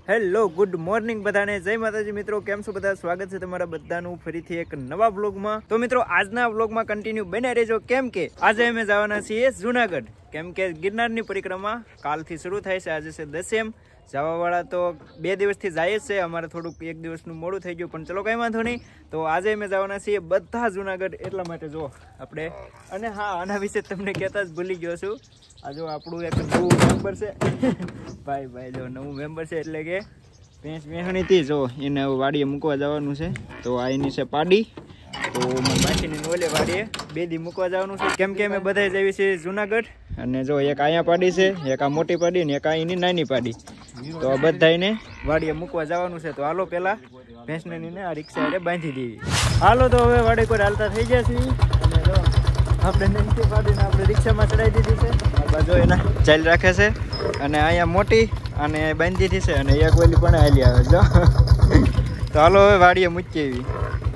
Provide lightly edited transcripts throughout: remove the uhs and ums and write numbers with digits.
Hello good morning બધાને, જય માતાજી મિત્રો. કેમ છો બધા? સ્વાગત છે તમારા બધાનું ફરીથી એક નવા વ્લોગમાં. તો મિત્રો આજના વ્લોગમાં કન્ટિન્યુ બન્યા રહેજો, કેમ કે આજે અમે જવાના છીએ જુનાગઢ. કેમ કે ગિરનારની પરિક્રમા કાલથી શરૂ થાય છે. આજે છે 10 જવા વાળા તો 2 દિવસથી જાય જ છે. અમારે થોડુંક 1 દિવસનું મોડું થઈ ગયું, પણ ચલો કઈ વાંધો નહીં. તો આજે અમે જવાના છીએ બધા જુનાગઢ. એટલા માટે જો આપણે, અને હા, આના વિશે તમને કહેતા જ ભૂલી ગયો છું. આ જો આપણું એક નવું મેમ્બર છે ભાઈ જો નવું મેમ્બર છે, એટલે કે ભેંસ વેહણી હતી જો એને વાડીએ મૂકવા જવાનું છે. તો આ એની છે પાડી. તો માસીની ઓલે વાડીએ 2 દી મૂકવા જવાનું છે, કેમ કે અમે બધા જઈએ છીએ જુનાગઢ. અને જો એક અહીંયા પાડી છે, એક આ મોટી પાડી ને એક આ એની નાની પાડી. તો આ બધાને વાડીએ મૂકવા જવાનું છે. તો હાલો પેલા ભેંસને આ રિક્ષા એટલે બાંધી દેવી. હાલો તો હવે વાડી પર હાલતા થઈ ગયા છીએ. અને જો આપણે નંકી પાડીને આપણે રિક્ષામાં ચડાવી દીધી છે. આ બાજુ એના ચાલ રાખે છે, અને અહીંયા મોટી અને બાંધી દીધી છે, અને એક ઓલી પણ હાલી આવે જો. તો હાલો હવે વાડીએ મૂકી આવી.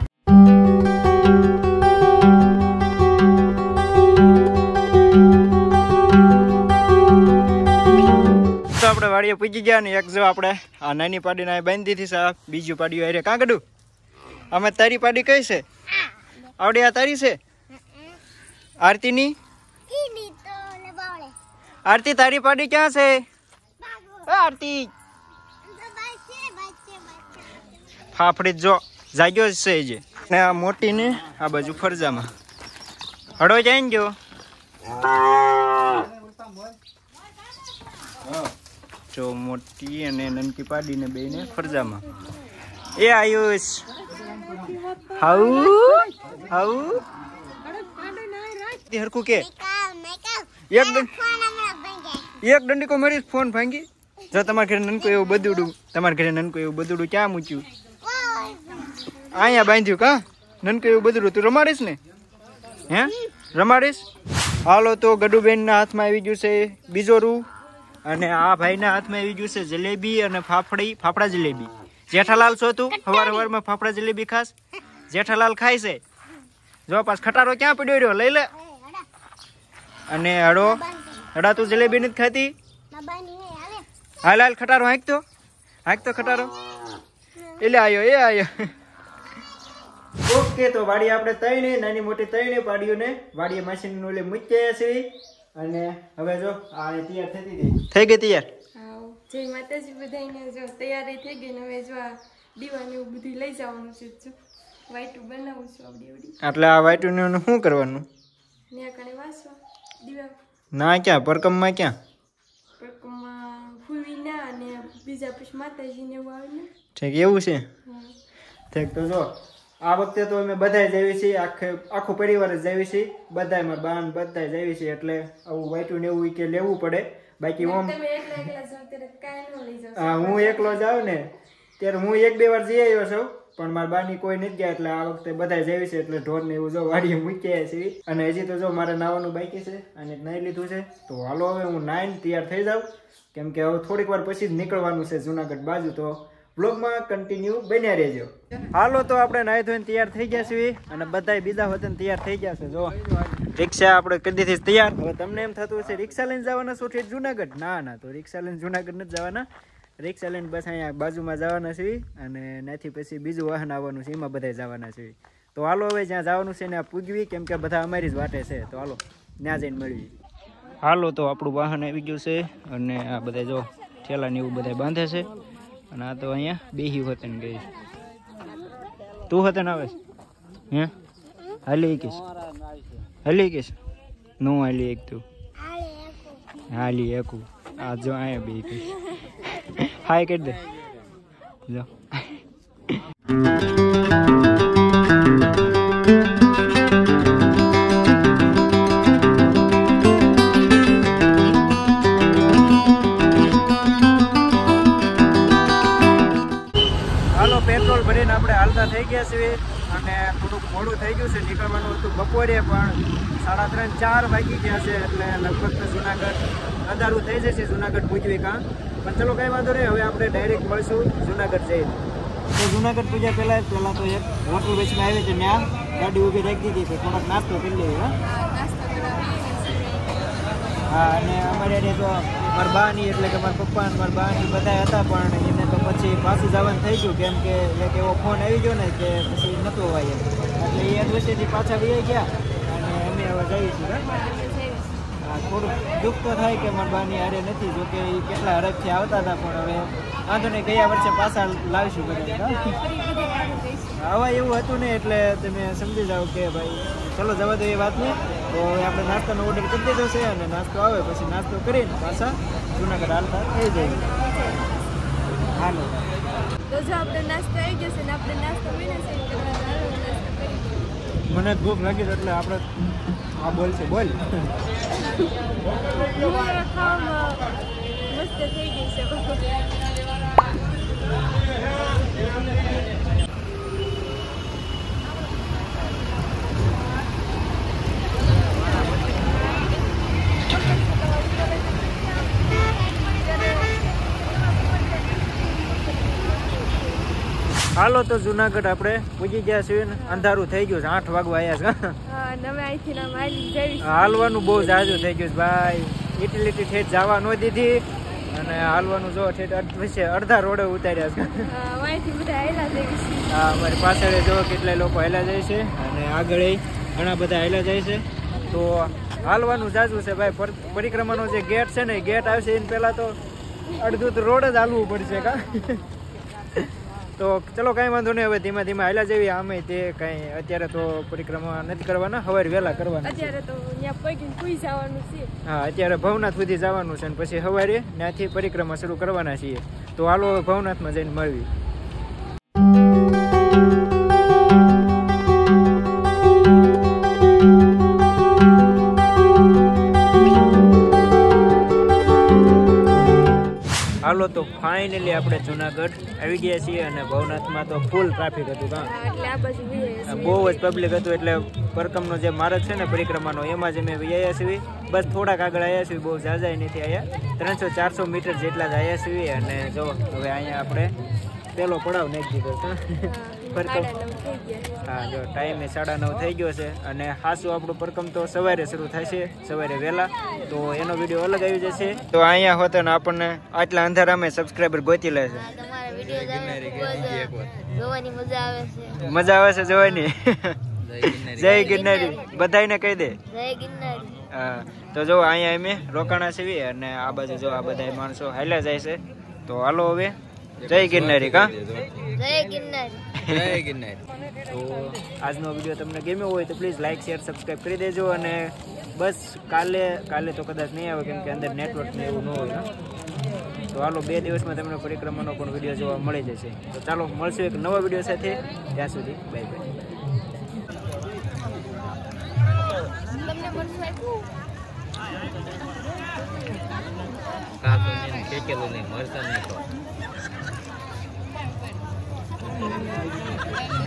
તો આપણે વાડીએ પૂજી ગયા ને એક જો આપણે આ નાની પાડીને બાંધી દીધી છે. આ બીજું પાડી આવી કાં કડું? અમે તારી પાડી કઈ છે? આવડે આ તારી છે? આરતીની? આરતી તારી પાડી ક્યાં છે? આરતી ફાફડી જો જાગ્યો છે જે. ને આ મોટી ને આ બાજુ ફરજામાં હડો જાય ને જો. જો મોટી અને નનકી પાડીને બેને ફરજામાં. એ આયુષ હાઉ હાઉ હરકું કે એક દંડી કો મારી ફોન ભાંગી. જો તમારા ઘરે નનકું એવું બધુડું, તમારા ઘરે નનકું એવું બધુડું ક્યાં મૂક્યું? અહીંયા બાંધ્યું કા? નનકું એવું બધુડું તું રમાડીશ ને? હે રમાડીશ? હાલો તો ગડુબેનના હાથમાં આવી ગયું છે બીજો રૂ, અને આ ભાઈના હાથમાં આવી ગયું છે જલેબી અને ફાફડા જલેબી. જેઠાલાલ છો તું? સવારમાં ફાફડા જલેબી ખાસ? જેઠાલાલ ખાય છે? જો પાસ ખટારો ક્યાં પડ્યો રહ્યો? લઈ લે. અને હડા તું જલેબી નથી ખાતી? હાલ હાલ ખટારો હાંકતો ખટારો. એટલે આયો. ઓકે, તો વાડી આપણે તઈને નાની મોટી તઈને પાડીઓને વાડીએ માસીને ઓલે મૂકી આવ્યા છીએ. અને હવે જો આ તૈયાર થઈ ગઈ તૈયાર. જય માતાજી બધાને. જો તૈયારી થઈ ગઈ ને હવે જો આ દીવાને એવું બધું લઈ જવાનું છે. જો વાઈટું બનાવું છું આવડી. એટલે આ વાઈટું ને શું કરવાનું? ને કણે વાસવા દીવા ના ક્યાં પરકમમાં ક્યાં? પરકમમાં ફૂવી ના અને બીજા પછી માતાજીને એવું આવે ને. ઠીક એવું છે. ઠીક, તો જો આ વખતે તો અમે બધા જઈએ છીએ, આખો પરિવાર જ જઈએ છીએ. બધા મારા બાન બધા જઈએ છીએ, એટલે આવું વાઈટું ને એવું કે લેવું પડે. બાકી હું એકલો જાઉં ને ત્યારે હું 1-2 વાર જઈ આવ્યો છું, પણ મારા બાની કોઈ નથી ગયા. એટલે આ વખતે બધા જઈએ છે, એટલે ઢોર ને એવું જો વાડીએ મૂકી આવ્યા છીએ. અને હજી તો જો મારે નાવાનું બાકી છે, અને નાઈ લીધું છે. તો હાલો હવે હું નાઈને તૈયાર થઈ જાઉં, કેમ કે હવે થોડીક વાર પછી જ નીકળવાનું છે જુનાગઢ બાજુ. તો બ્લોગમાં કન્ટિન્યુ બન્યા રહેજો. હાલો તો આપણે નાઈ ધોઈને તૈયાર થઈ ગયા છીએ, અને બધા બીજા વતન તૈયાર થઈ ગયા છે. જો રિક્ષા આપણે કરી દીધી તૈયાર. હવે તમને એમ થતું હશે રિક્ષા લઈને જવાના છો ઠેઠ જુનાગઢ? ના, તો રિક્ષા લઈને જુનાગઢ નથી જવાના. રિક્ષા લઈને બસ અહીંયા બાજુમાં જવાના છે, અને ત્યાંથી પછી બીજું વાહન આવવાનું છે, એમાં બધા જવાના છે. તો હાલો હવે જ્યાં જવાનું છે ને પૂગવી, કેમ કે બધા અમારી જ વાટે છે. તો હાલો ત્યાં જઈને મળવી. હાલો તો આપણું વાહન આવી ગયું છે, અને આ બધા જો ઠેલા ને એવું બધા બાંધે છે. અને આ તો અહીંયા બેહી હોતે ને ગઈ. તું હોતે ને આવે? હે હાલી કીશ નું હાલી એક તું હાલી એકું. આ જો અહીંયા બે કીશ હાય કરી દે. જો પેટ્રોલ ભરીને આપણે હાલતા થઈ ગયા છીએ, અને થોડુંક મોડું થઈ ગયું છે. નીકળવાનું હતું બપોરે, પણ 3:30-4 વાગી ગયા છે. એટલે લગભગ જુનાગઢ અંધારું થઈ જશે જુનાગઢ પૂજવી કાં. પણ ચલો કંઈ વાંધો નહીં, હવે આપણે ડાયરેક્ટ મળશું જુનાગઢ જઈને. તો જુનાગઢ પૂજા પહેલાં તો એક હોટલ વચમાં આવી છે, ત્યાં ગાડી ઊભી રાખી દીધી છે. થોડોક નાસ્તો કરી લઈએ. હા, અને અમારે તો મારા બાની એટલે કે મારા પપ્પા અને મારા બાની બધા હતા, પણ એને તો પછી પાછું જવાનું થઈ ગયું કેમ કે એક એવો ફોન આવી ગયો ને કે પછી નહોતું અવાય એમ એટલે એ અદવશેથી પાછા વહી ગયા અને અમે હવે જઈશું હા થોડુંક દુઃખ તો થાય કે મારા બાની હારે નથી જોકે એ કેટલા હરખથી આવતા હતા પણ હવે વાંધો નહીં ગયા વર્ષે પાછા લાવીશું બધા આવા એવું હતું ને એટલે તમે સમજી જાઓ કે ભાઈ ચલો જવા દો એ વાતને તો હવે આપણે નાસ્તાનો ઓર્ડર કરી દીધો છે અને નાસ્તો આવે પછી નાસ્તો કરીને પાછા જુનાગઢ હાલતા થઈ જાય હાલો તો જો આપણે નાસ્તો આવી ગયો છે ને આપણે નાસ્તો પીને છે મને ભૂખ લાગી એટલે આપણે આ બોલ છે બોલ ખાવામાં મસ્ત થઈ ગઈ છે હાલો તો જુનાગઢ આપણે પૂજી ગયા છીએ ને અંધારું થઈ ગયું છે 8 વાગવા આવ્યા છે હાલવાનું બહુ જાજુ થઈ ગયું છે ભાઈ ઇટલી ઠેઠ જવા ન દીધી અને હાલવાનું જો ઠેઠ અડધા રોડે ઉતાર્યા છે હા અમારી પાછળ જો કેટલા લોકો હાલ્યા જાય છે અને આગળ ઘણા બધા હાલ્યા જાય છે તો હાલવાનું જાજુ છે ભાઈ પરિક્રમાનો જે ગેટ છે ને ગેટ આવશે એને પહેલા તો અડધું તો રોડ જ હાલવું પડશે કા તો ચલો કાંઈ વાંધો નહીં હવે ધીમે ધીમે હાલ્યા જેવી આમે તે કાંઈ અત્યારે તો પરિક્રમા નથી કરવાના સવારે વહેલા કરવાના અત્યારે તો ત્યાં પગી જવાનું છે હા અત્યારે ભવનાથ સુધી જવાનું છે અને પછી સવારે ત્યાંથી પરિક્રમા શરૂ કરવાના છીએ તો હાલો ભવનાથમાં જઈને મળવી હાલો તો ફાઇનલી આપણે જુનાગઢ આવી ગયા છીએ અને ભવનાથમાં તો ફૂલ ટ્રાફિક હતું બહુ જ પબ્લિક હતું એટલે પરકમનો જે માર્ગ છે ને પરિક્રમાનો એમાં જ અમે આવ્યા છીએ બસ થોડાક આગળ આવ્યા છીએ બહુ ઝાઝા નથી આવ્યા 300-400 મીટર જેટલા જ આવ્યા છીએ અને જો હવે અહીંયા આપણે પેલો પડાવ નાખી દીધો પરકમ હા જો ટાઈમે 9:30 થઈ ગયો છે અને ખાસું આપણું પરકમ તો સવારે શરૂ થાય છે સવારે વહેલા તો એનો વિડીયો અલગ આવી જશે તો અહીંયા હોત ને આપણને આટલા અંધારામાં સબસ્ક્રાઈબર ગોતી લે છે મજા આવે છે જોવાની જય ગિરનારી બધાને કહી દે હા તો જો અહીંયા અમે રોકાણા છીએ અને આ બાજુ જો આ બધા માણસો હાલ્યા જાય છે તો હાલો હવે જય ગિરનારી કા જય ગિરનારી જય ગિરનારી તો આજનો વિડીયો તમને ગમ્યો હોય તો પ્લીઝ લાઈક શેર સબસ્ક્રાઈબ કરી દેજો અને બસ કાલે તો કદાચ નહીં આવે કેમ કે અંદર નેટવર્ક ને એવું ન હોય તો હાલો 2 દિવસમાં તમને પરિક્રમાનો પણ વિડીયો જોવા મળી જશે તો ચાલો મળશું એક નવા વિડીયો સાથે ત્યાં સુધી બાય બાય તમને મળશે કાકો ને કેકેલું નહીં મરતા નહીં